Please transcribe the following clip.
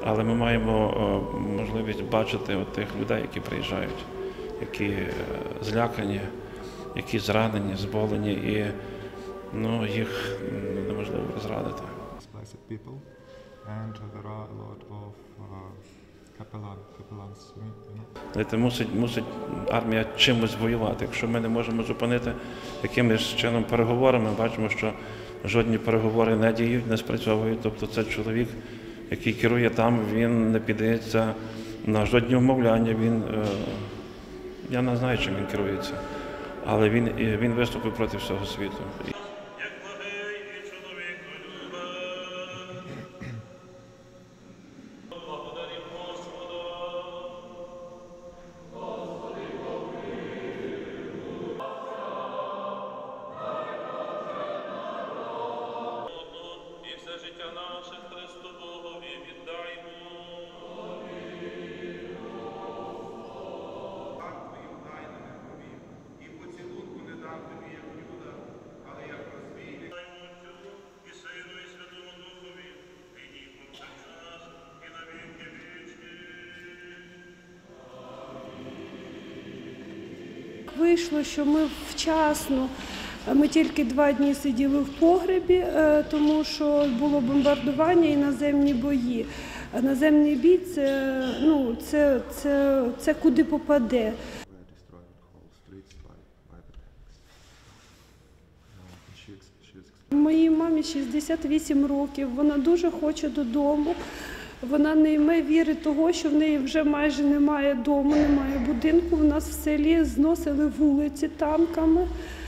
Але ми маємо можливість бачити тих людей, які приїжджають, які злякані, які зранені, зболені, і їх неможливо розрадити. Мусить армія чимось воювати. Якщо ми не можемо зупинити якимось чином переговорами, бачимо, що жодні переговори не діють, не спрацьовують. Тобто це чоловік, який керує там, він не піддається на жодні умовляння. Я не знаю, чим він керується, але він виступив проти всього світу. Вийшло, що ми вчасно, ми тільки 2 дні сиділи в погребі, тому що було бомбардування і наземні бої. А наземний бій – це куди попаде. Моїй мамі 68 років, вона дуже хоче додому. Вона не має віри того, що в неї вже майже немає дому, немає будинку. У нас в селі зносили вулиці танками.